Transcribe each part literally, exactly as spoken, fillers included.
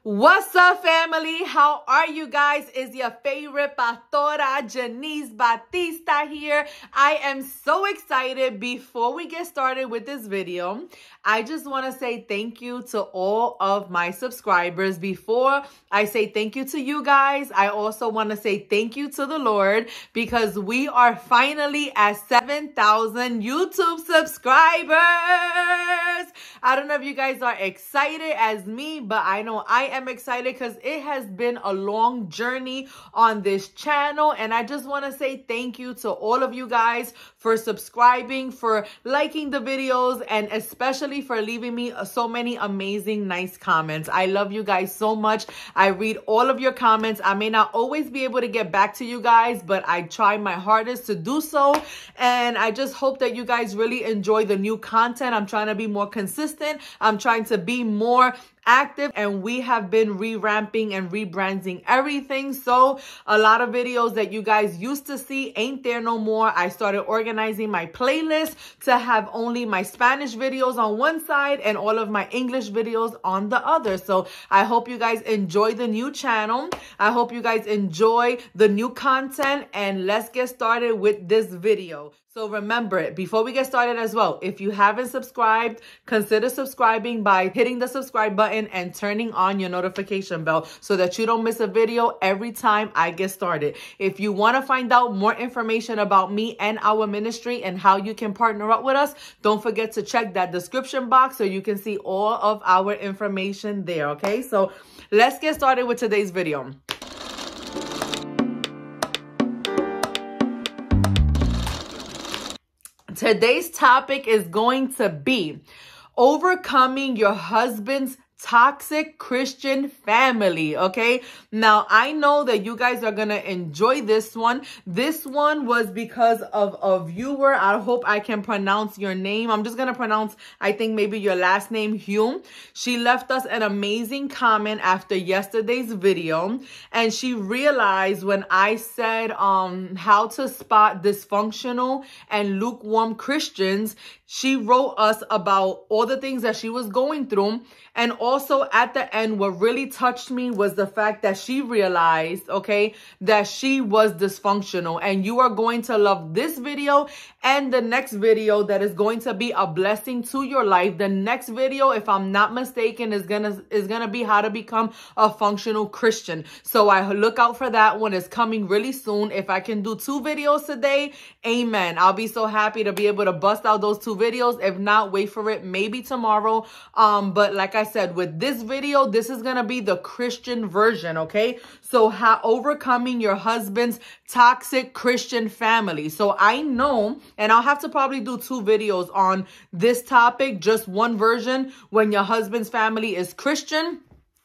What's up, family? How are you guys? It's your favorite Pastora Janice Batista here. I am so excited. Before we get started with this video, I just want to say thank you to all of my subscribers. Before I say thank you to you guys, I also want to say thank you to the Lord because we are finally at seven thousand YouTube subscribers. I don't know if you guys are excited as me, but I know I am excited because it has been a long journey on this channel. And I just want to say thank you to all of you guys for subscribing, for liking the videos, and especially for leaving me so many amazing, nice comments. I love you guys so much. I read all of your comments. I may not always be able to get back to you guys, but I try my hardest to do so. And I just hope that you guys really enjoy the new content. I'm trying to be more consistent. I'm trying to be more active, and we have been re-ramping and rebranding everything. So a lot of videos that you guys used to see ain't there no more. I started organizing my playlist to have only my Spanish videos on one side and all of my English videos on the other. So I hope you guys enjoy the new channel. I hope you guys enjoy the new content, and let's get started with this video. So remember it, before we get started as well, if you haven't subscribed, consider subscribing by hitting the subscribe button and turning on your notification bell so that you don't miss a video every time I get started. If you want to find out more information about me and our ministry and how you can partner up with us, don't forget to check that description box so you can see all of our information there, okay? So let's get started with today's video. Today's topic is going to be overcoming your husband's toxic Christian family, okay? Now, I know that you guys are going to enjoy this one. This one was because of a viewer. I hope I can pronounce your name. I'm just going to pronounce, I think, maybe your last name, Hume. She left us an amazing comment after yesterday's video, and she realized when I said um how to spot dysfunctional and lukewarm Christians, she wrote us about all the things that she was going through. And also at the end, what really touched me was the fact that she realized, okay, that she was dysfunctional. And you are going to love this video and the next video that is going to be a blessing to your life. The next video, if I'm not mistaken, is gonna is gonna be how to become a functional Christian. So I look out for that one. It's coming really soon. If I can do two videos today, amen. I'll be so happy to be able to bust out those two videos. If not, wait for it maybe tomorrow. Um, but like I said, with this video, this is going to be the Christian version, okay? So how overcoming your husband's toxic Christian family. So I know, and I'll have to probably do two videos on this topic, just one version when your husband's family is Christian,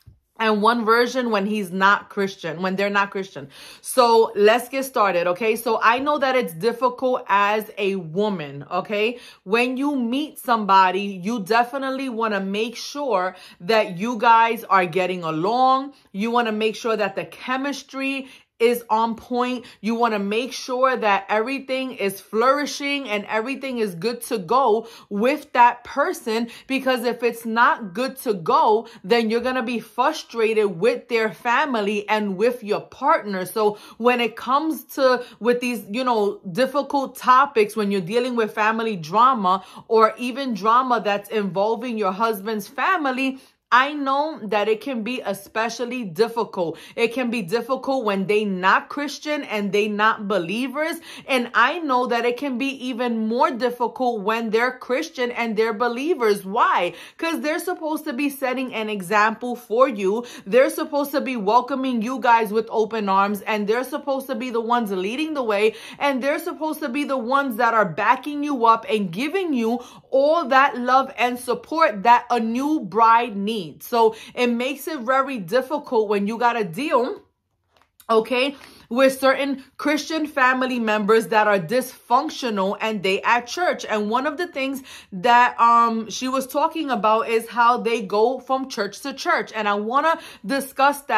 and one version when he's not Christian, when they're not Christian. So let's get started, okay? So I know that it's difficult as a woman, okay? When you meet somebody, you definitely want to make sure that you guys are getting along. You want to make sure that the chemistry is on point. You want to make sure that everything is flourishing and everything is good to go with that person, because if it's not good to go, then you're going to be frustrated with their family and with your partner. So when it comes to with these, you know, difficult topics, when you're dealing with family drama or even drama that's involving your husband's family, I know that it can be especially difficult. It can be difficult when they not Christian and they not believers. And I know that it can be even more difficult when they're Christian and they're believers. Why? Because they're supposed to be setting an example for you. They're supposed to be welcoming you guys with open arms, and they're supposed to be the ones leading the way, and they're supposed to be the ones that are backing you up and giving you all that love and support that a new bride needs. So it makes it very difficult when you got to deal, okay, with certain Christian family members that are dysfunctional and they at church. And one of the things that um she was talking about is how they go from church to church. And I want to discuss that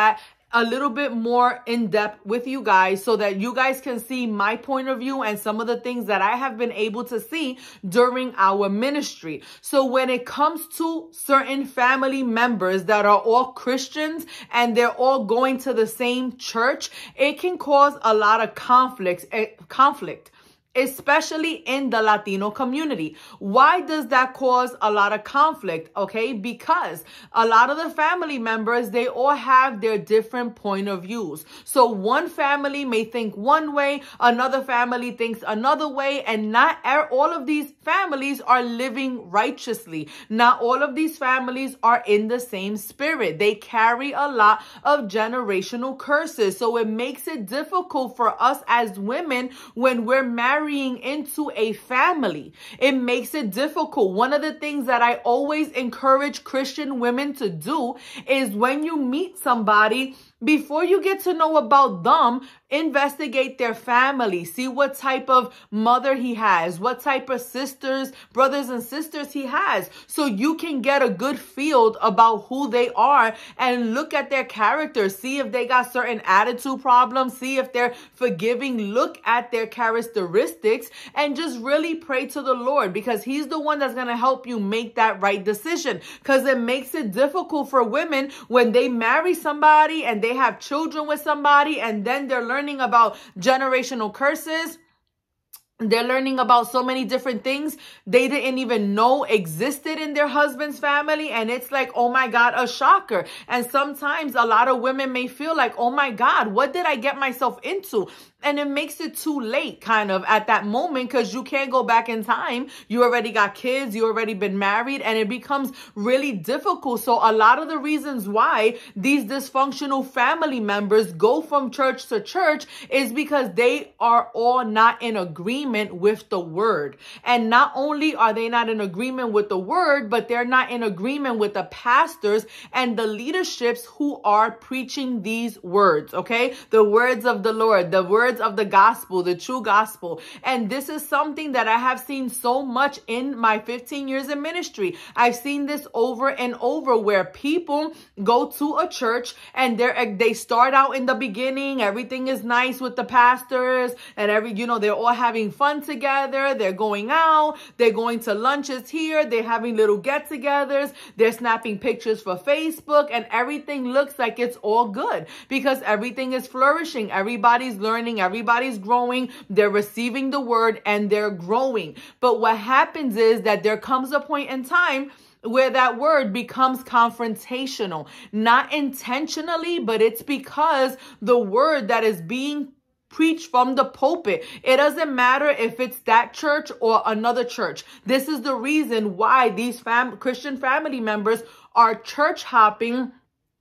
a little bit more in depth with you guys so that you guys can see my point of view and some of the things that I have been able to see during our ministry. So when it comes to certain family members that are all Christians and they're all going to the same church, it can cause a lot of conflicts, eh, conflict. Especially in the Latino community. Why does that cause a lot of conflict? Okay, because a lot of the family members, they all have their different point of views. So one family may think one way, another family thinks another way, and not all of these families are living righteously. Not all of these families are in the same spirit. They carry a lot of generational curses. So it makes it difficult for us as women when we're married into a family. It makes it difficult. One of the things that I always encourage Christian women to do is when you meet somebody, before you get to know about them, investigate their family. See what type of mother he has, what type of sisters, brothers and sisters he has, so you can get a good feel about who they are and look at their character. See if they got certain attitude problems. See if they're forgiving. Look at their characteristics and just really pray to the Lord, because he's the one that's going to help you make that right decision, because it makes it difficult for women when they marry somebody and they They have children with somebody, and then they're learning about generational curses. They're learning about so many different things they didn't even know existed in their husband's family. And it's like, oh my God, a shocker. And sometimes a lot of women may feel like, oh my God, what did I get myself into? And it makes it too late kind of at that moment, because you can't go back in time. You already got kids. You already been married, and it becomes really difficult. So a lot of the reasons why these dysfunctional family members go from church to church is because they are all not in agreement with the word. And not only are they not in agreement with the word, but they're not in agreement with the pastors and the leaderships who are preaching these words. Okay. The words of the Lord, the words of the gospel, the true gospel. And this is something that I have seen so much in my fifteen years in ministry. I've seen this over and over, where people go to a church and they're, they start out in the beginning. Everything is nice with the pastors and every, you know, they're all having fun together. They're going out. They're going to lunches here. They're having little get-togethers. They're snapping pictures for Facebook, and everything looks like it's all good because everything is flourishing. Everybody's learning. Everybody's growing. They're receiving the word and they're growing. But what happens is that there comes a point in time where that word becomes confrontational, not intentionally, but it's because the word that is being preached from the pulpit, it doesn't matter if it's that church or another church. This is the reason why these fam- Christian family members are church hopping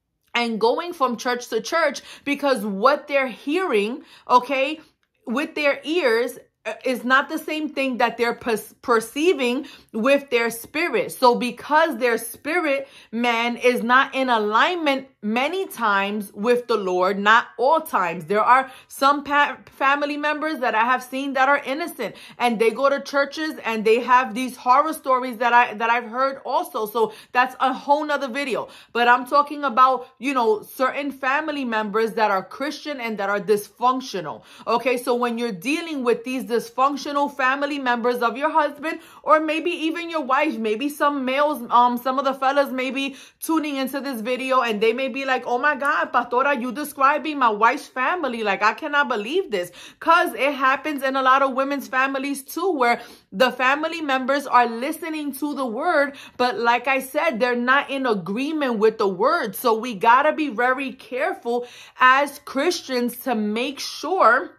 and going from church to church, because what they're hearing, okay, with their ears is not the same thing that they're per perceiving with their spirit. So because their spirit man is not in alignment many times with the Lord, not all times. There are some family members that I have seen that are innocent, and they go to churches and they have these horror stories that I that I've heard also. So that's a whole nother video. But I'm talking about, you know, certain family members that are Christian and that are dysfunctional. Okay, so when you're dealing with these dysfunctional family members of your husband, or maybe even your wife, maybe some males, um, some of the fellas may be tuning into this video and they may be like, oh my God, Pastora, you describing my wife's family. Like, I cannot believe this. Because it happens in a lot of women's families too, where the family members are listening to the word, but like I said, they're not in agreement with the word. So we got to be very careful as Christians to make sure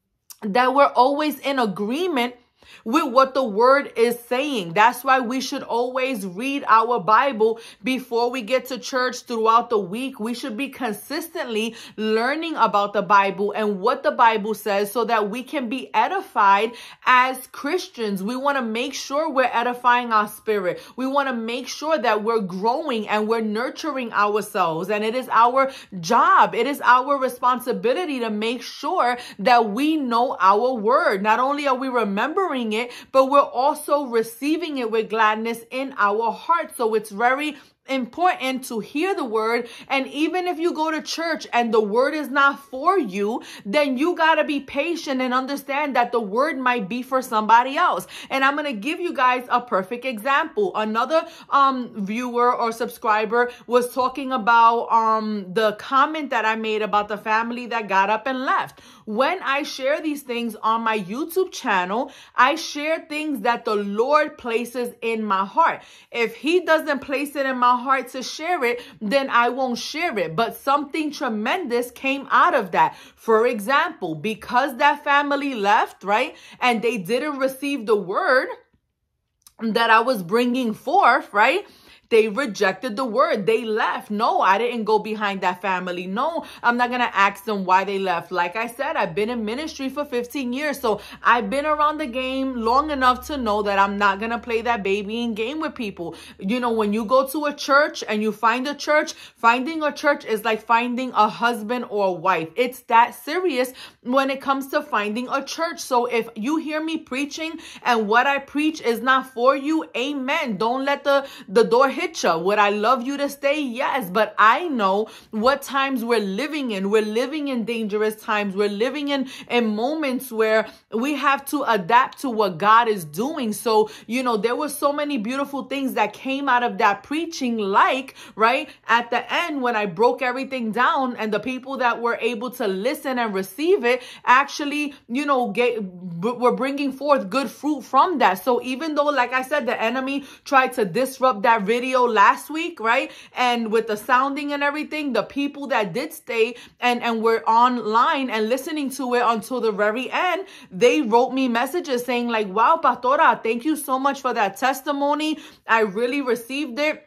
that we're always in agreement with what the word is saying. That's why we should always read our Bible before we get to church throughout the week. We should be consistently learning about the Bible and what the Bible says so that we can be edified as Christians. We want to make sure we're edifying our spirit. We want to make sure that we're growing and we're nurturing ourselves. And it is our job. It is our responsibility to make sure that we know our word. Not only are we remembering it, but we're also receiving it with gladness in our heart. So it's very important to hear the word. And even if you go to church and the word is not for you, then you got to be patient and understand that the word might be for somebody else. And I'm going to give you guys a perfect example. Another um viewer or subscriber was talking about um the comment that I made about the family that got up and left. When I share these things on my YouTube channel, I share things that the Lord places in my heart. If he doesn't place it in my heart to share it, then I won't share it. But something tremendous came out of that. For example, because that family left, right, and they didn't receive the word that I was bringing forth, right? They rejected the word. They left. No, I didn't go behind that family. No, I'm not going to ask them why they left. Like I said, I've been in ministry for fifteen years. So I've been around the game long enough to know that I'm not going to play that babying game with people. You know, when you go to a church and you find a church, finding a church is like finding a husband or a wife. It's that serious when it comes to finding a church. So if you hear me preaching and what I preach is not for you, amen. Don't let the, the door hit you. Would I love you to stay? Yes, but I know what times we're living in. We're living in dangerous times. We're living in, in moments where we have to adapt to what God is doing. So, you know, there were so many beautiful things that came out of that preaching, like, right, at the end when I broke everything down and the people that were able to listen and receive it actually, you know, get, were bringing forth good fruit from that. So even though, like I said, the enemy tried to disrupt that video last week, right? And with the sounding and everything, the people that did stay and, and were online and listening to it until the very end, they wrote me messages saying like, wow, Pastora, thank you so much for that testimony. I really received it.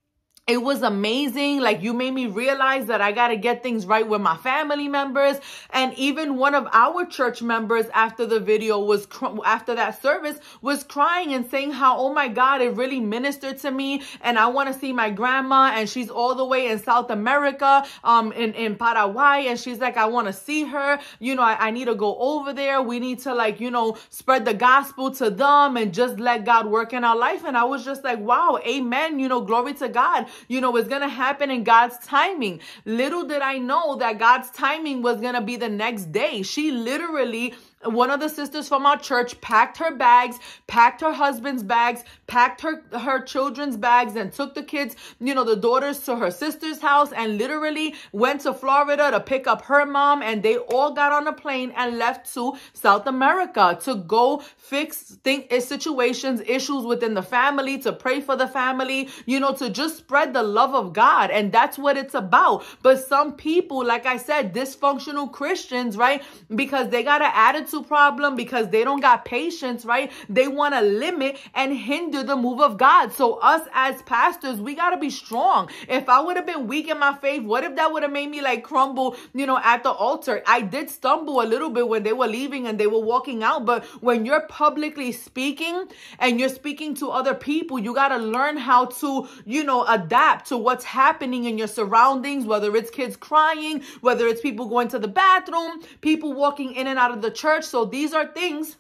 It was amazing. Like, you made me realize that I got to get things right with my family members. And even one of our church members after the video was, after that service, was crying and saying how, oh my God, it really ministered to me. And I want to see my grandma. And she's all the way in South America, um, in, in Paraguay. And she's like, I want to see her. You know, I, I need to go over there. We need to, like, you know, spread the gospel to them and just let God work in our life. And I was just like, wow, amen. You know, glory to God. You know, it's going to happen in God's timing. Little did I know that God's timing was going to be the next day. She literally, one of the sisters from our church, packed her bags, packed her husband's bags, packed her, her children's bags, and took the kids, you know, the daughters, to her sister's house, and literally went to Florida to pick up her mom. And they all got on a plane and left to South America to go fix think, situations, issues within the family, to pray for the family, you know, to just spread the love of God. And that's what it's about. But some people, like I said, dysfunctional Christians, right, because they got an attitude problem, because they don't got patience, right? They want to limit and hinder the move of God. So us as pastors, we got to be strong. If I would have been weak in my faith, what if that would have made me like crumble, you know, at the altar? I did stumble a little bit when they were leaving and they were walking out. But when you're publicly speaking and you're speaking to other people, you got to learn how to, you know, adapt to what's happening in your surroundings, whether it's kids crying, whether it's people going to the bathroom, people walking in and out of the church. So these are things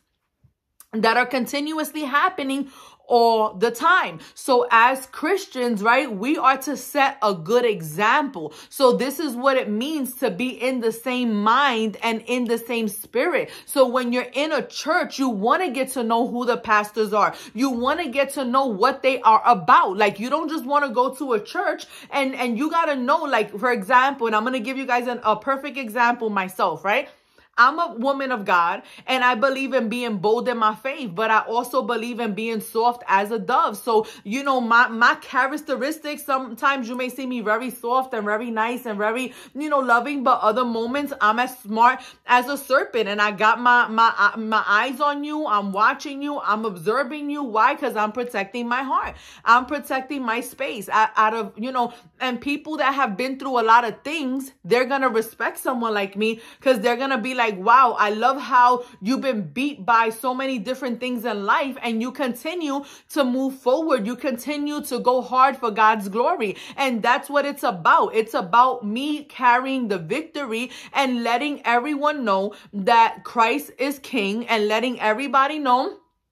that are continuously happening all the time. So as Christians, right, we are to set a good example. So this is what it means to be in the same mind and in the same spirit. So when you're in a church, you want to get to know who the pastors are. You want to get to know what they are about. Like, you don't just want to go to a church and, and you got to know, like, for example, and I'm going to give you guys an, a perfect example myself, right? I'm a woman of God and I believe in being bold in my faith, but I also believe in being soft as a dove. So, you know, my, my characteristics, sometimes you may see me very soft and very nice and very, you know, loving, but other moments I'm as smart as a serpent and I got my, my, my eyes on you. I'm watching you. I'm observing you. Why? Because I'm protecting my heart. I'm protecting my space out, out of, you know, and people that have been through a lot of things, they're going to respect someone like me because they're going to be like, Like, wow, I love how you've been beat by so many different things in life and you continue to move forward. You continue to go hard for God's glory. And that's what it's about. It's about me carrying the victory and letting everyone know that Christ is King and letting everybody know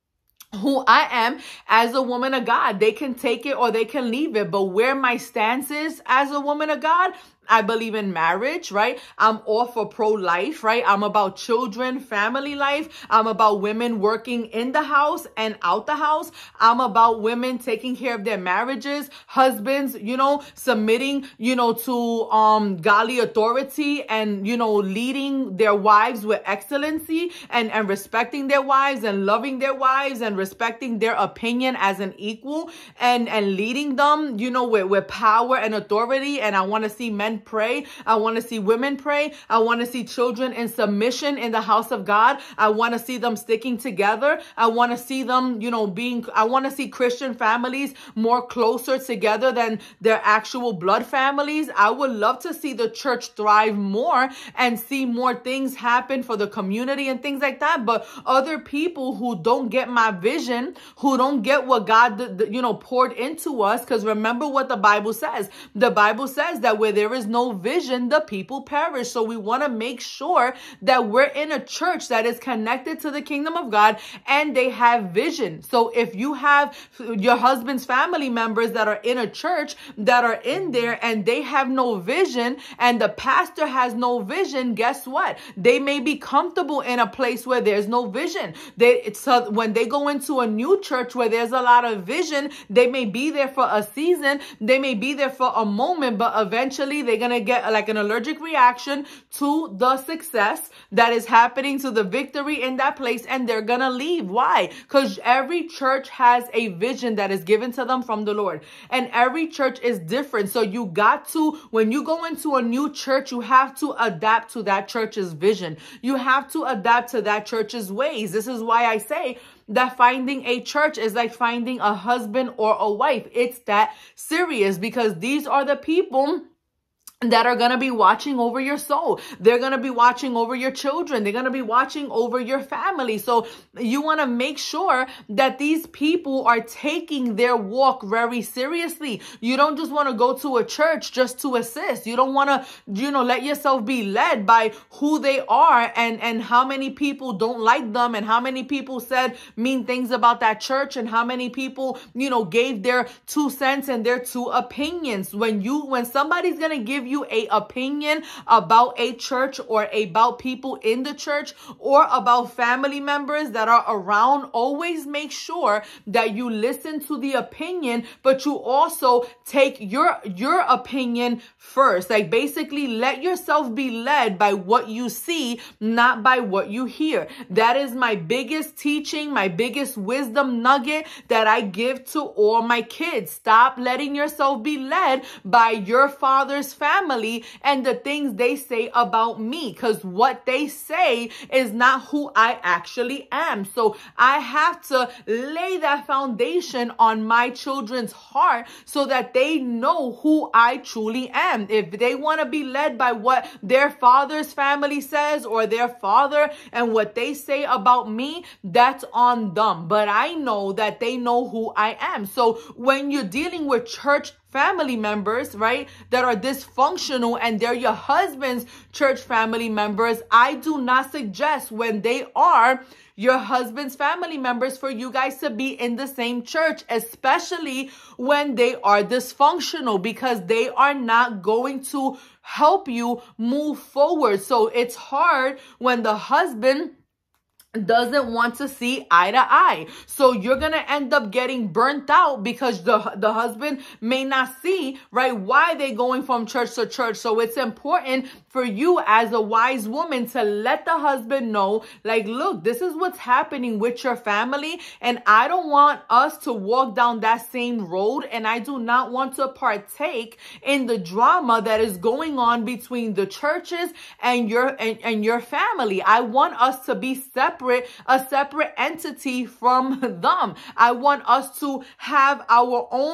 who I am as a woman of God. They can take it or they can leave it. But where my stance is as a woman of God, I believe in marriage, right? I'm all for pro-life, right? I'm about children, family life. I'm about women working in the house and out the house. I'm about women taking care of their marriages, husbands, you know, submitting, you know, to um godly authority and, you know, leading their wives with excellency and, and respecting their wives and loving their wives and respecting their opinion as an equal and, and leading them, you know, with, with power and authority. And I want to see men pray. I want to see women pray. I want to see children in submission in the house of God. I want to see them sticking together. I want to see them, you know, being, I want to see Christian families more closer together than their actual blood families. I would love to see the church thrive more and see more things happen for the community and things like that. But other people who don't get my vision, who don't get what God, you know, poured into us, because remember what the Bible says. The Bible says that where there is no vision, the people perish. So we want to make sure that we're in a church that is connected to the kingdom of God and they have vision. So if you have your husband's family members that are in a church that are in there and they have no vision and the pastor has no vision, guess what? They may be comfortable in a place where there's no vision. They, it's a, when they go into a new church where there's a lot of vision, they may be there for a season, they may be there for a moment, but eventually they're going to get like an allergic reaction to the success that is happening, to the victory in that place, and they're going to leave. Why? Because every church has a vision that is given to them from the Lord, and every church is different. So you got to, when you go into a new church, you have to adapt to that church's vision. You have to adapt to that church's ways. This is why I say that finding a church is like finding a husband or a wife. It's that serious, because these are the people that are going to be watching over your soul. They're going to be watching over your children. They're going to be watching over your family. So you want to make sure that these people are taking their walk very seriously. You don't just want to go to a church just to assist. You don't want to, you know, let yourself be led by who they are and, and how many people don't like them and how many people said mean things about that church and how many people, you know, gave their two cents and their two opinions. When you, when somebody's going to give you you a opinion about a church or about people in the church or about family members that are around, always make sure that you listen to the opinion, but you also take your your opinion first. Like basically let yourself be led by what you see, not by what you hear. That is my biggest teaching, my biggest wisdom nugget that I give to all my kids. Stop letting yourself be led by your father's family family and the things they say about me, because what they say is not who I actually am. So I have to lay that foundation on my children's heart so that they know who I truly am. If they want to be led by what their father's family says or their father and what they say about me, that's on them. But I know that they know who I am. So when you're dealing with church family members, right, that are dysfunctional and they're your husband's church family members, I do not suggest when they are your husband's family members for you guys to be in the same church, especially when they are dysfunctional, because they are not going to help you move forward. So it's hard when the husband doesn't want to see eye to eye. So you're going to end up getting burnt out because the, the husband may not see, right, why they're going from church to church. So it's important for you as a wise woman to let the husband know, like, look, this is what's happening with your family. And I don't want us to walk down that same road. And I do not want to partake in the drama that is going on between the churches and your, and, and your family. I want us to be separate. A separate entity from them. I want us to have our own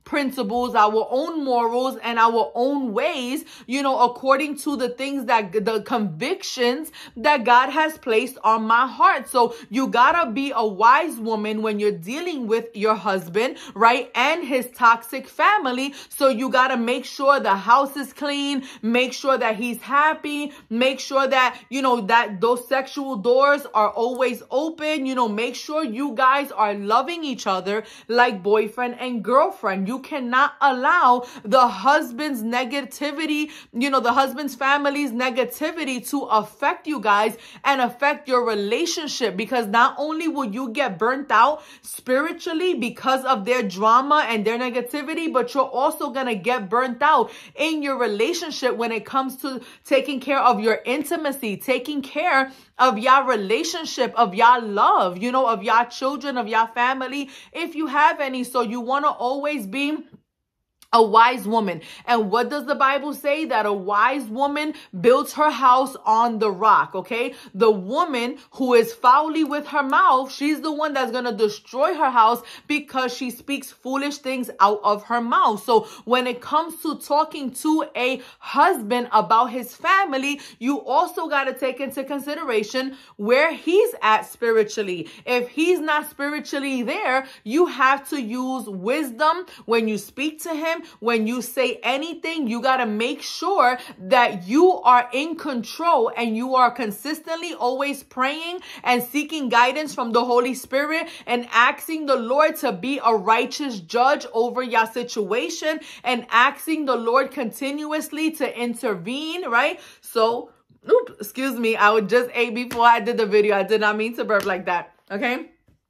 principles, our own morals, and our own ways, you know, according to the things that the convictions that God has placed on my heart. So you gotta be a wise woman when you're dealing with your husband, right? And his toxic family. So you gotta make sure the house is clean, make sure that he's happy, make sure that, you know, that those sexual doors are always open, you know, make sure you guys are loving each other like boyfriend and girlfriend. You cannot allow the husband's negativity, you know, the husband's family's negativity to affect you guys and affect your relationship, because not only will you get burnt out spiritually because of their drama and their negativity, but you're also going to get burnt out in your relationship when it comes to taking care of your intimacy, taking care of your relationship, of your love, you know, of your children, of your family, if you have any. So you want to always be a wise woman. And what does the Bible say? That a wise woman builds her house on the rock, okay? The woman who is foully with her mouth, she's the one that's going to destroy her house because she speaks foolish things out of her mouth. So when it comes to talking to a husband about his family, you also got to take into consideration where he's at spiritually. If he's not spiritually there, you have to use wisdom when you speak to him. When you say anything, you got to make sure that you are in control and you are consistently always praying and seeking guidance from the Holy Spirit and asking the Lord to be a righteous judge over your situation and asking the Lord continuously to intervene, right? So, oops, excuse me, I would just ate before I did the video. I did not mean to burp like that, okay?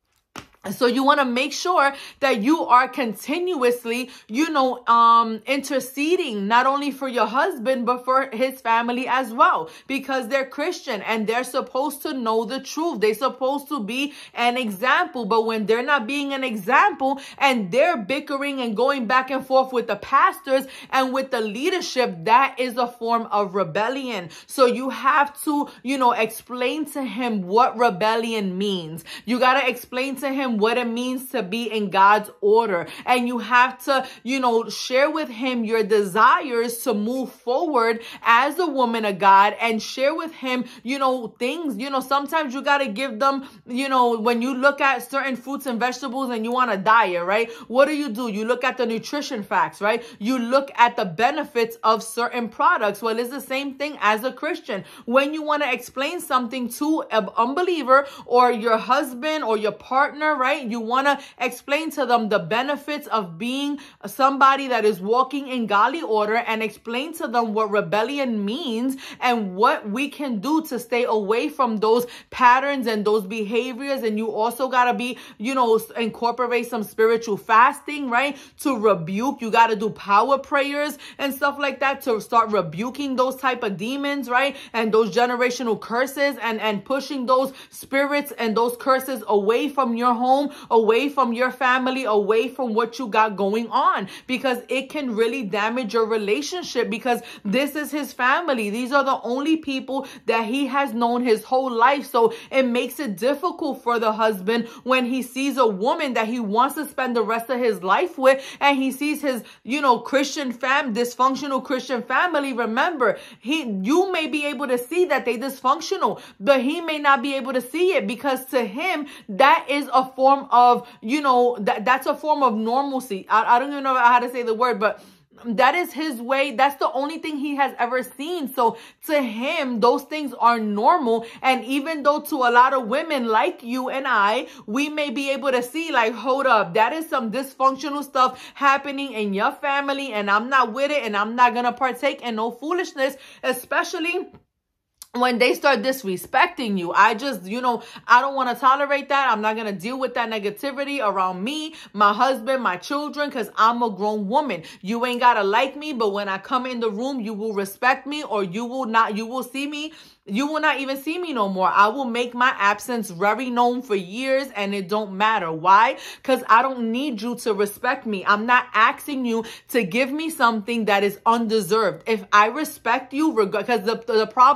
So you want to make sure that you are continuously, you know, um, interceding not only for your husband, but for his family as well, because they're Christian and they're supposed to know the truth. They're supposed to be an example. But when they're not being an example and they're bickering and going back and forth with the pastors and with the leadership, that is a form of rebellion. So you have to, you know, explain to him what rebellion means. You got to explain to him what it means to be in God's order. And you have to, you know, share with him your desires to move forward as a woman of God, and share with him, you know, things, you know, sometimes you got to give them, you know, when you look at certain fruits and vegetables and you want to diet, right? What do you do? You look at the nutrition facts, right? You look at the benefits of certain products. Well, it's the same thing as a Christian. When you want to explain something to an unbeliever or your husband or your partner, right? You want to explain to them the benefits of being somebody that is walking in godly order, and explain to them what rebellion means and what we can do to stay away from those patterns and those behaviors. And you also got to be, you know, incorporate some spiritual fasting, right? To rebuke. You got to do power prayers and stuff like that to start rebuking those type of demons, right? And those generational curses, and, and pushing those spirits and those curses away from your home, away from your family, away from what you got going on, because it can really damage your relationship, because this is his family. These are the only people that he has known his whole life. So it makes it difficult for the husband when he sees a woman that he wants to spend the rest of his life with, and he sees his, you know, Christian fam, dysfunctional Christian family. Remember, he, you may be able to see that they dysfunctional, but he may not be able to see it, because to him, that is a form of, you know, that that's a form of normalcy. I, I don't even know how to say the word, but that is his way. That's the only thing he has ever seen. So to him, those things are normal. And even though to a lot of women like you and I, we may be able to see like, hold up, that is some dysfunctional stuff happening in your family, and I'm not with it, and I'm not going to partake in no foolishness, especially when they start disrespecting you. I just, you know, I don't want to tolerate that. I'm not going to deal with that negativity around me, my husband, my children, because I'm a grown woman. You ain't got to like me, but when I come in the room, you will respect me, or you will not, you will see me. You will not even see me no more. I will make my absence very known for years, and it don't matter. Why? Because I don't need you to respect me. I'm not asking you to give me something that is undeserved. If I respect you, because the, the problem with me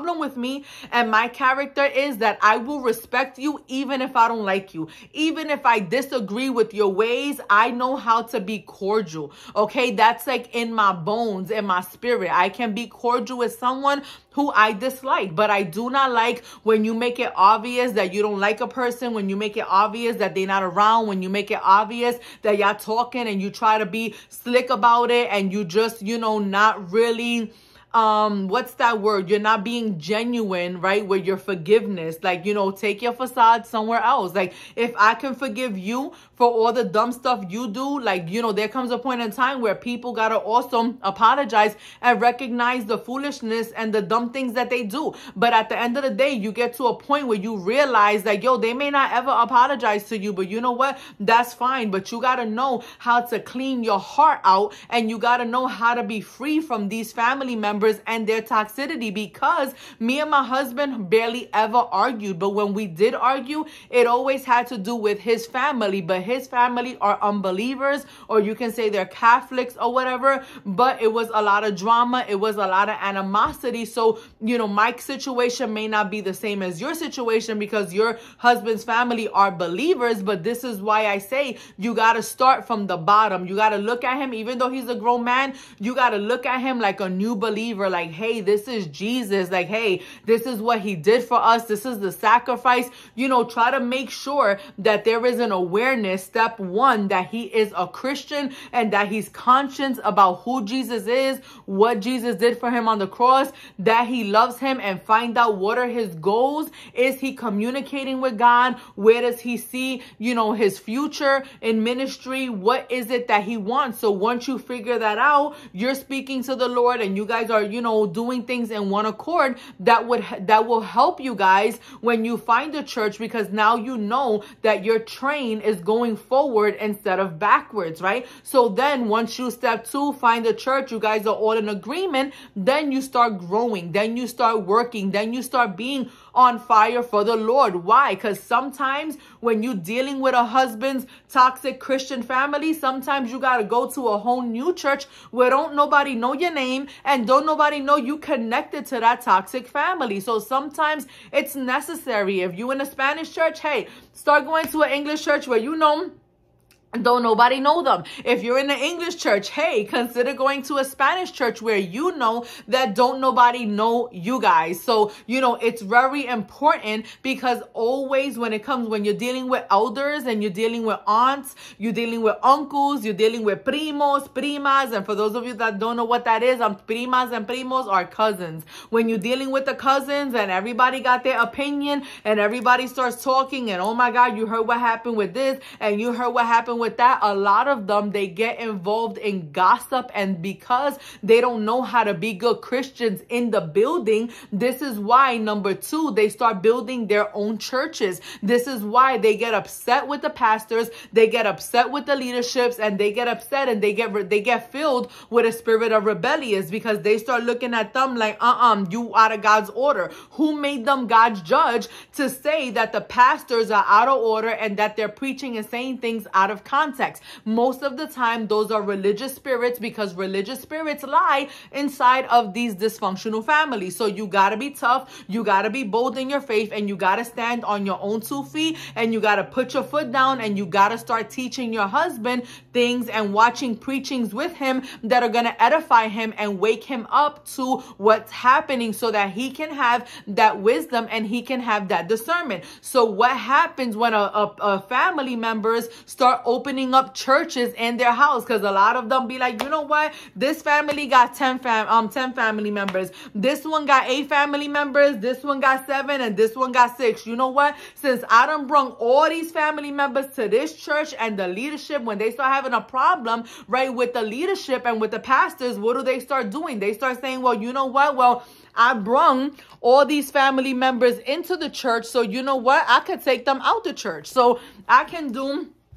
me. And my character is that I will respect you even if I don't like you. Even if I disagree with your ways, I know how to be cordial. Okay, that's like in my bones, in my spirit. I can be cordial with someone who I dislike, but I do not like when you make it obvious that you don't like a person, when you make it obvious that they're not around, when you make it obvious that y'all talking and you try to be slick about it and you just, you know, not really... Um, what's that word? You're not being genuine, right? With your forgiveness. Like, you know, take your facade somewhere else. Like, if I can forgive you for all the dumb stuff you do, like, you know, there comes a point in time where people gotta also apologize and recognize the foolishness and the dumb things that they do. But at the end of the day, you get to a point where you realize that, yo, they may not ever apologize to you, but you know what? That's fine. But you gotta know how to clean your heart out, and you gotta know how to be free from these family members and their toxicity, because me and my husband barely ever argued. But when we did argue, it always had to do with his family. But his family are unbelievers, or you can say they're Catholics or whatever. But it was a lot of drama. It was a lot of animosity. So, you know, my situation may not be the same as your situation because your husband's family are believers. But this is why I say you got to start from the bottom. You got to look at him, even though he's a grown man, you got to look at him like a new believer. Like, hey, this is Jesus. Like, hey, this is what he did for us. This is the sacrifice. You know, try to make sure that there is an awareness, step one, that he is a Christian and that he's conscious about who Jesus is, what Jesus did for him on the cross, that he loves him, and find out what are his goals. Is he communicating with God? Where does he see, you know, his future in ministry? What is it that he wants? So once you figure that out, you're speaking to the Lord and you guys are, you know, doing things in one accord. That would that will help you guys when you find a church, because now you know that your train is going forward instead of backwards, right? So then once you step two, find a church, you guys are all in agreement, then you start growing, then you start working, then you start being on fire for the Lord. Why? Because sometimes when you're dealing with a husband's toxic Christian family, sometimes you got to go to a whole new church where don't nobody know your name and don't nobody know you connected to that toxic family. So sometimes it's necessary. If you in a Spanish church, hey, start going to an English church where you know don't nobody know them. If you're in the English church, hey, consider going to a Spanish church where you know that don't nobody know you guys. So, you know, it's very important, because always when it comes, when you're dealing with elders and you're dealing with aunts, you're dealing with uncles, you're dealing with primos, primas. And for those of you that don't know what that is, um, primas and primos are cousins. When you're dealing with the cousins and everybody got their opinion and everybody starts talking and, oh my God, you heard what happened with this and you heard what happened with that, a lot of them, they get involved in gossip, and because they don't know how to be good Christians in the building, this is why, number two, they start building their own churches. This is why they get upset with the pastors, they get upset with the leaderships, and they get upset and they get they get filled with a spirit of rebellious, because they start looking at them like, uh-uh, you out of God's order. Who made them God's judge to say that the pastors are out of order and that they're preaching and saying things out of context? Most of the time, those are religious spirits, because religious spirits lie inside of these dysfunctional families. So you got to be tough. You got to be bold in your faith, and you got to stand on your own two feet, and you got to put your foot down, and you got to start teaching your husband things and watching preachings with him that are going to edify him and wake him up to what's happening, so that he can have that wisdom and he can have that discernment. So what happens when a, a, a family members start opening up churches in their house? Because a lot of them be like, you know what, this family got ten fam um ten family members, this one got eight family members, this one got seven, and this one got six. You know what, since I done brung all these family members to this church, and the leadership, when they start having a problem, right, with the leadership and with the pastors, what do they start doing? They start saying, well, you know what, well, I brung all these family members into the church, so you know what, I could take them out the church, so I can do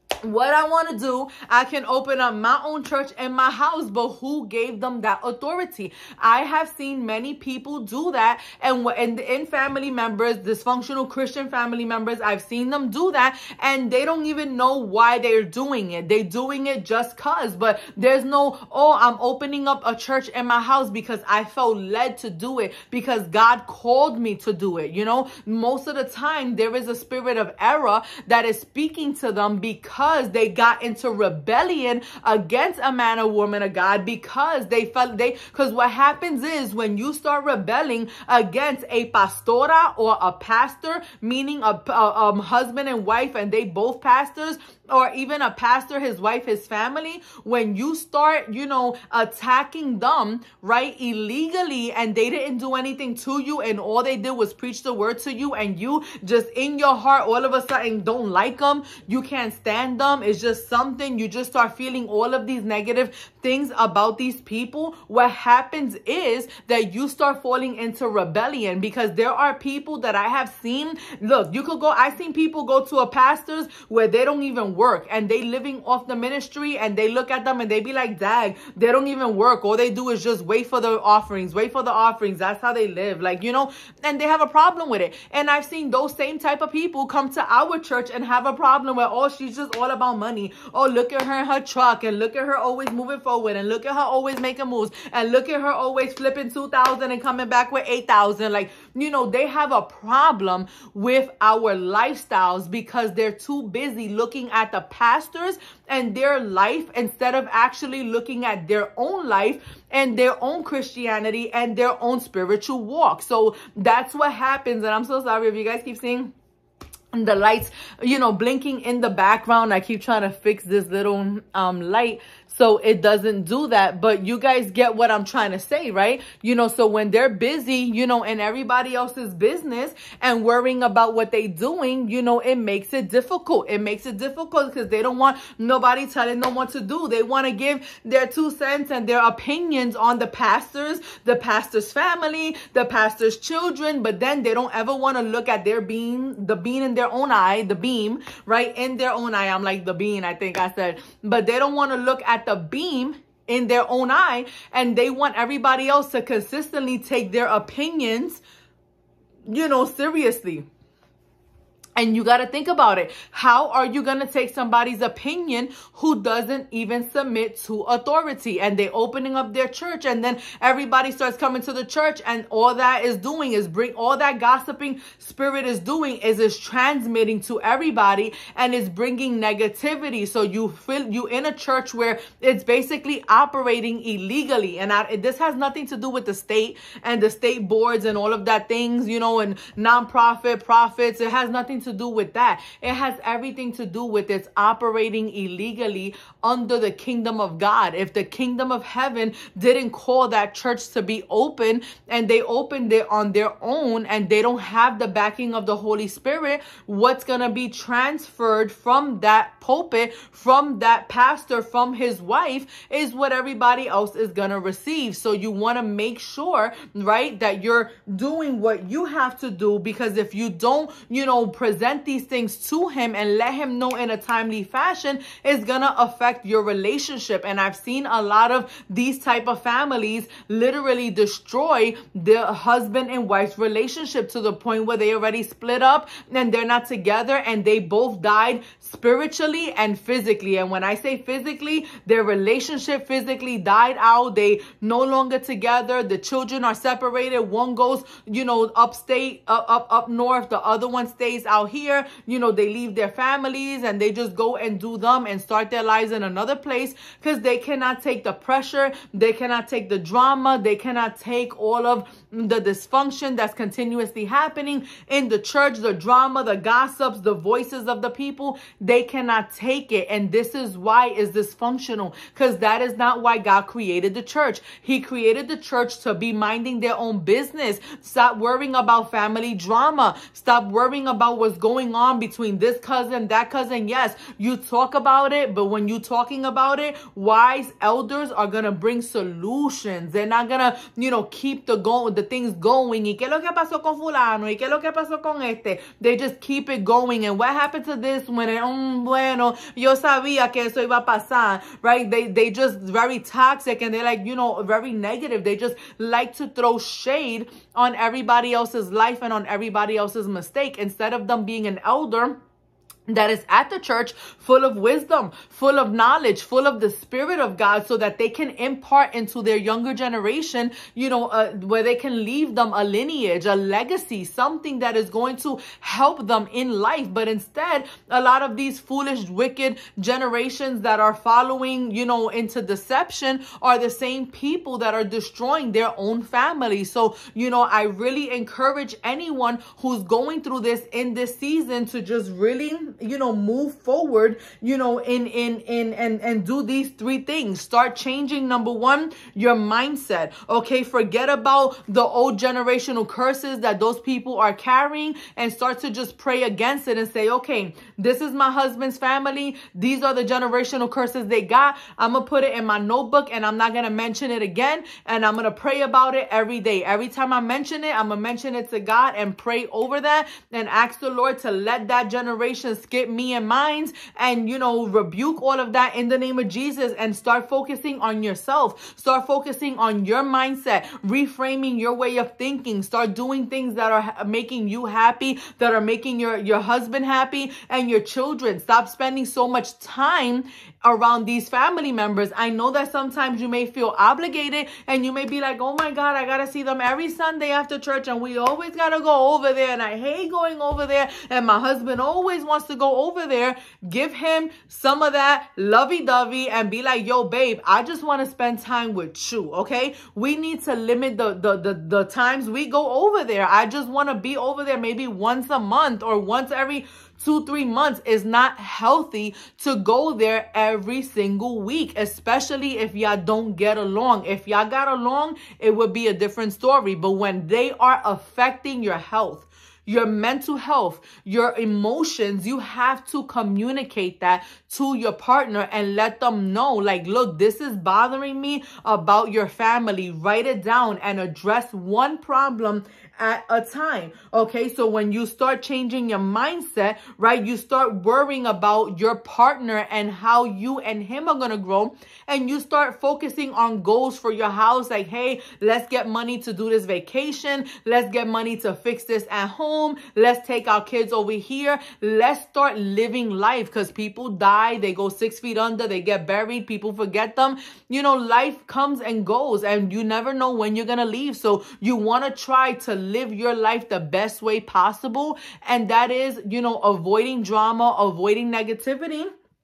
what I want to do, I can open up my own church in my house, but who gave them that authority? I have seen many people do that, and in, in family members, dysfunctional Christian family members, I've seen them do that, and they don't even know why they're doing it. They're doing it just cause, but there's no, oh, I'm opening up a church in my house because I felt led to do it, because God called me to do it. You know, most of the time, there is a spirit of error that is speaking to them because they got into rebellion against a man or woman of God, because they felt they, because what happens is when you start rebelling against a pastora or a pastor, meaning a, a um, husband and wife, and they both pastors, or even a pastor, his wife, his family, when you start, you know, attacking them, right, illegally, and they didn't do anything to you, and all they did was preach the word to you, and you just in your heart, all of a sudden don't like them, you can't stand them, it's just something, you just start feeling all of these negative things about these people. What happens is that you start falling into rebellion, because there are people that I have seen, look, you could go, I've seen people go to a pastor's where they don't even work, and they living off the ministry, and they look at them and they be like, dag, they don't even work. All they do is just wait for the offerings, wait for the offerings. That's how they live. Like, you know, and they have a problem with it. And I've seen those same type of people come to our church and have a problem where, oh, she's just all about money. Oh, look at her in her truck, and look at her always moving forward, and look at her always making moves, and look at her always flipping two thousand and coming back with eight thousand. Like, you know, they have a problem with our lifestyles because they're too busy looking at the pastors and their life instead of actually looking at their own life and their own Christianity and their own spiritual walk. So that's what happens. And I'm so sorry if you guys keep seeing the lights, you know, blinking in the background. I keep trying to fix this little um light so it doesn't do that. But you guys get what I'm trying to say, right? You know, so when they're busy, you know, in everybody else's business and worrying about what they're doing, you know, it makes it difficult. It makes it difficult because they don't want nobody telling them what to do. They want to give their two cents and their opinions on the pastors, the pastor's family, the pastor's children, but then they don't ever want to look at their beam, the beam in their own eye, the beam, right? In their own eye. I'm like the bean, I think I said, but they don't want to look at the beam in their own eye, and they want everybody else to consistently take their opinions, you know, seriously. And you got to think about it. How are you going to take somebody's opinion who doesn't even submit to authority? And they opening up their church, and then everybody starts coming to the church, and all that is doing is bring all that gossiping spirit is doing is is transmitting to everybody, and is bringing negativity. So you feel you in a church where it's basically operating illegally. And I, this has nothing to do with the state and the state boards and all of that things, you know, and nonprofit profits. It has nothing to to do with that. It has everything to do with it's operating illegally under the kingdom of God. If the kingdom of heaven didn't call that church to be open, and they opened it on their own, and they don't have the backing of the Holy Spirit, what's going to be transferred from that pulpit, from that pastor, from his wife, is what everybody else is going to receive. So you want to make sure, right, that you're doing what you have to do, because if you don't, you know, present these things to him and let him know in a timely fashion, it's gonna affect your relationship. And I've seen a lot of these type of families literally destroy their husband and wife's relationship to the point where they already split up and they're not together, and they both died spiritually and physically. And when I say physically, their relationship physically died out. They no longer together. The children are separated. One goes, you know, upstate, up, up, up north. The other one stays out here. You know, they leave their families and they just go and do them and start their lives in another place, because they cannot take the pressure. They cannot take the drama. They cannot take all of the dysfunction that's continuously happening in the church, the drama, the gossips, the voices of the people. They cannot take it. And this is why it's dysfunctional, because that is not why God created the church. He created the church to be minding their own business. Stop worrying about family drama. Stop worrying about what's what's going on between this cousin, that cousin. Yes, you talk about it, but when you talking about it, wise elders are gonna bring solutions. They're not gonna, you know, keep the go the things going. ¿Y qué es lo que pasó con fulano? ¿Y qué es lo que pasó con este? They just keep it going. And what happened to this when it, um, bueno, yo sabía que eso iba a pasar, right? They, they just very toxic, and they're like, you know, very negative. They just like to throw shade on everybody else's life and on everybody else's mistake, instead of them being an elder that is at the church, full of wisdom, full of knowledge, full of the Spirit of God, so that they can impart into their younger generation, you know, uh, where they can leave them a lineage, a legacy, something that is going to help them in life. But instead, a lot of these foolish, wicked generations that are following, you know, into deception are the same people that are destroying their own family. So, you know, I really encourage anyone who's going through this in this season to just really, you know, move forward, you know, in, in, in, and, and do these three things. Start changing, number one, your mindset. Okay. Forget about the old generational curses that those people are carrying, and start to just pray against it and say, okay, this is my husband's family. These are the generational curses they got. I'm going to put it in my notebook, and I'm not going to mention it again. And I'm going to pray about it every day. Every time I mention it, I'm going to mention it to God and pray over that and ask the Lord to let that generation skip me and mines, and, you know, rebuke all of that in the name of Jesus, and start focusing on yourself. Start focusing on your mindset, reframing your way of thinking. Start doing things that are making you happy, that are making your, your husband happy and your children. Stop spending so much time around these family members. I know that sometimes you may feel obligated, and you may be like, oh my God, I gotta see them every Sunday after church, and we always gotta go over there, and I hate going over there, and my husband always wants to go over there. Give him some of that lovey-dovey and be like, yo, babe, I just want to spend time with you. Okay. We need to limit the, the, the, the times we go over there. I just want to be over there maybe once a month or once every two, three months. Is not healthy to go there every single week, especially if y'all don't get along. If y'all got along, it would be a different story. But when they are affecting your health, your mental health, your emotions, you have to communicate that to your partner and let them know, like, look, this is bothering me about your family. Write it down and address one problem at a time. Okay. So when you start changing your mindset, right, you start worrying about your partner and how you and him are going to grow. And you start focusing on goals for your house. Like, hey, let's get money to do this vacation. Let's get money to fix this at home. Let's take our kids over here. Let's start living life, because people die. They go six feet under. They get buried. People forget them. You know, life comes and goes, and you never know when you're going to leave. So you want to try to live your life the best way possible. And that is, you know, avoiding drama, avoiding negativity.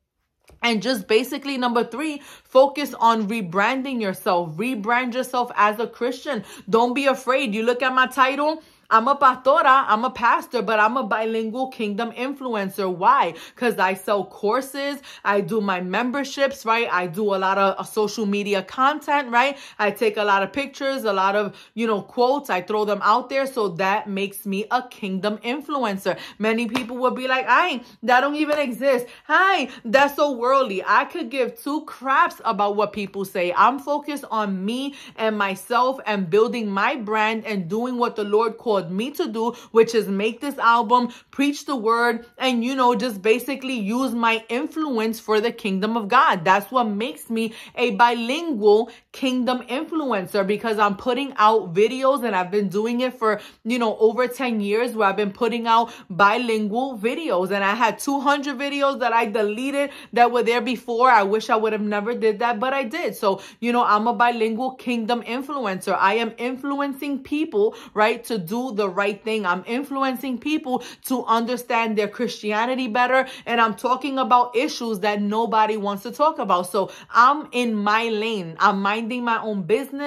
And just basically, number three, focus on rebranding yourself. Rebrand yourself as a Christian. Don't be afraid. You look at my title. I'm a pastora, I'm a pastor, but I'm a bilingual kingdom influencer. Why? Because I sell courses, I do my memberships, right? I do a lot of uh, social media content, right? I take a lot of pictures, a lot of, you know, quotes, I throw them out there. So that makes me a kingdom influencer. Many people will be like, I, that don't even exist. Hi, that's so worldly. I could give two craps about what people say. I'm focused on me and myself and building my brand and doing what the Lord called me to do, which is make this album, preach the word, and, you know, just basically use my influence for the kingdom of God. That's what makes me a bilingual kingdom influencer, because I'm putting out videos, and I've been doing it for, you know, over ten years, where I've been putting out bilingual videos. And I had two hundred videos that I deleted that were there before. I wish I would have never did that, but I did. So, you know, I'm a bilingual kingdom influencer. I am influencing people, right, to do the right thing. I'm influencing people to understand their Christianity better. And I'm talking about issues that nobody wants to talk about. So I'm in my lane. I'm minding my own business.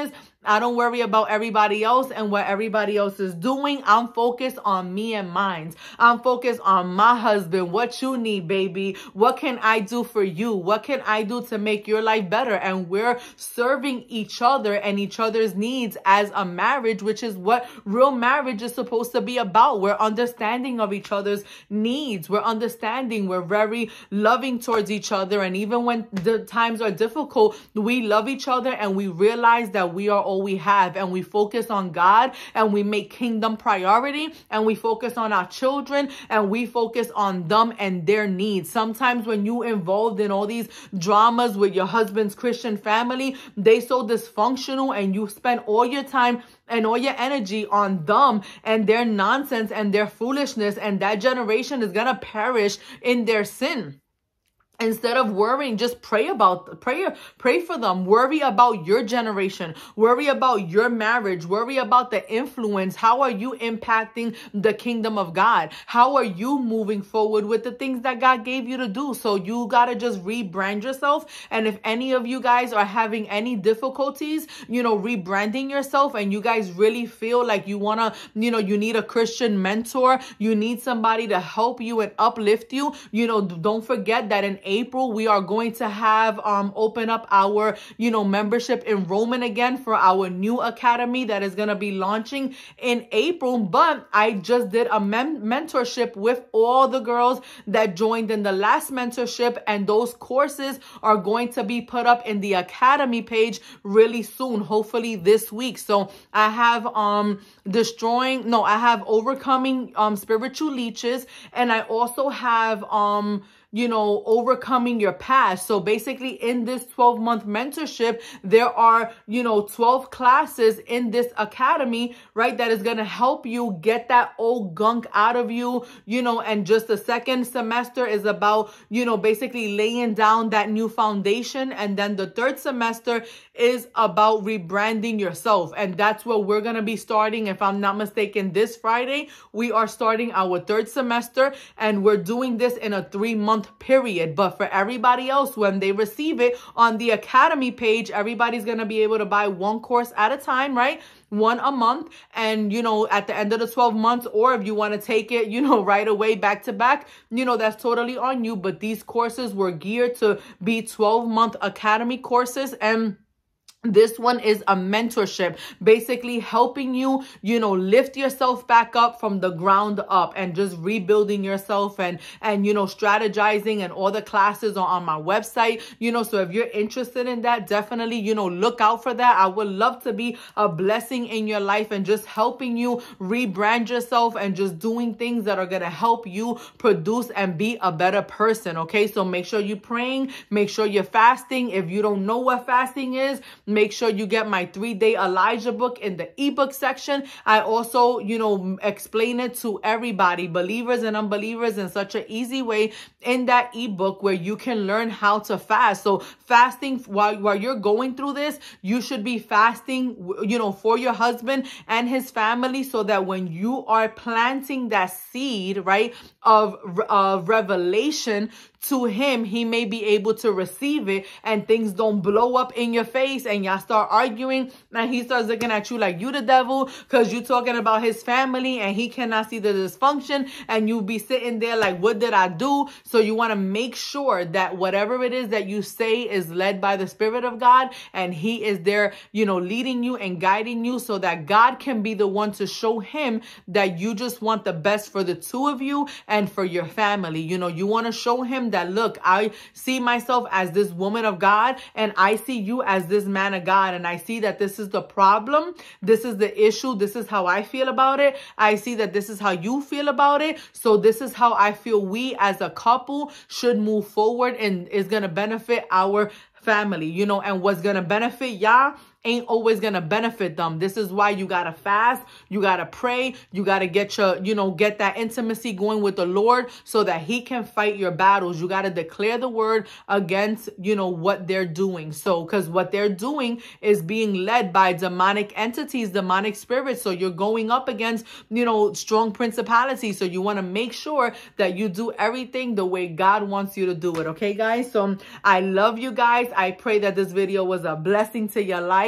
I don't worry about everybody else and what everybody else is doing. I'm focused on me and mine. I'm focused on my husband. What you need, baby. What can I do for you? What can I do to make your life better? And we're serving each other and each other's needs as a marriage, which is what real marriage is supposed to be about. We're understanding of each other's needs. We're understanding. We're very loving towards each other. And even when the times are difficult, we love each other and we realize that we are all we have, and we focus on God and we make kingdom priority, and we focus on our children and we focus on them and their needs. Sometimes when you involved in all these dramas with your husband's Christian family, they so dysfunctional, and you spend all your time and all your energy on them and their nonsense and their foolishness, and that generation is gonna perish in their sin. Instead of worrying, just pray about, pray, pray for them. Worry about your generation. Worry about your marriage. Worry about the influence. How are you impacting the kingdom of God? How are you moving forward with the things that God gave you to do? So you got to just rebrand yourself. And if any of you guys are having any difficulties, you know, rebranding yourself, and you guys really feel like you want to, you know, you need a Christian mentor, you need somebody to help you and uplift you, you know, don't forget that in April, we are going to have um open up our, you know, membership enrollment again for our new academy that is going to be launching in April. But I just did a mem mentorship with all the girls that joined in the last mentorship, and those courses are going to be put up in the academy page really soon, hopefully this week. So I have um destroying, no, I have overcoming um spiritual leeches, and I also have um you know, overcoming your past. So basically in this twelve month mentorship, there are, you know, twelve classes in this academy, right? That is going to help you get that old gunk out of you, you know, and just the second semester is about, you know, basically laying down that new foundation. And then the third semester is about rebranding yourself. And that's what we're going to be starting. If I'm not mistaken, this Friday, we are starting our third semester, and we're doing this in a three month period. But for everybody else, when they receive it on the academy page, everybody's going to be able to buy one course at a time, right? One a month. And, you know, at the end of the twelve months, or if you want to take it, you know, right away back to back, you know, that's totally on you. But these courses were geared to be twelve month academy courses, and this one is a mentorship, basically helping you, you know, lift yourself back up from the ground up and just rebuilding yourself, and, and, you know, strategizing. And all the classes are on my website, you know, so if you're interested in that, definitely, you know, look out for that. I would love to be a blessing in your life and just helping you rebrand yourself and just doing things that are going to help you produce and be a better person. Okay. So make sure you're praying, make sure you're fasting. If you don't know what fasting is, make sure you get my three-day Elijah book in the ebook section. I also, you know, explain it to everybody, believers and unbelievers, in such an easy way in that ebook where you can learn how to fast. So fasting, while, while you're going through this, you should be fasting, you know, for your husband and his family, so that when you are planting that seed, right, of, of revelation to him, he may be able to receive it, and things don't blow up in your face and y'all start arguing, and he starts looking at you like you the devil because you're talking about his family and he cannot see the dysfunction, and you be sitting there like, what did I do? So you want to make sure that whatever it is that you say is led by the Spirit of God, and he is there, you know, leading you and guiding you, so that God can be the one to show him that you just want the best for the two of you and for your family. You know, you want to show him that, look, I see myself as this woman of God, and I see you as this man of God, and I see that this is the problem, this is the issue, this is how I feel about it, I see that this is how you feel about it, so this is how I feel we as a couple should move forward, and is going to benefit our family, you know, and what's going to benefit y'all ain't always going to benefit them. This is why you got to fast. You got to pray. You got to get your, you know, get that intimacy going with the Lord so that he can fight your battles. You got to declare the word against, you know, what they're doing. So, because what they're doing is being led by demonic entities, demonic spirits. So you're going up against, you know, strong principalities. So you want to make sure that you do everything the way God wants you to do it. Okay, guys? So I love you guys. I pray that this video was a blessing to your life.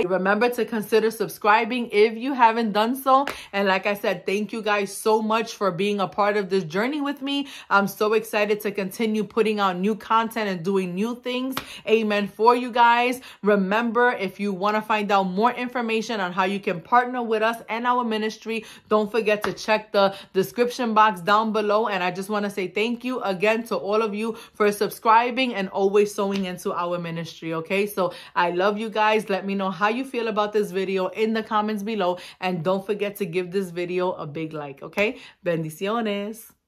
remember to consider subscribing if you haven't done so. And like I said, thank you guys so much for being a part of this journey with me. I'm so excited to continue putting out new content and doing new things. Amen for you guys. Remember, if you want to find out more information on how you can partner with us and our ministry, don't forget to check the description box down below. And I just want to say thank you again to all of you for subscribing and always sowing into our ministry. Okay, so I love you guys. Let me know how you feel about this video in the comments below, and don't forget to give this video a big like. Okay, bendiciones.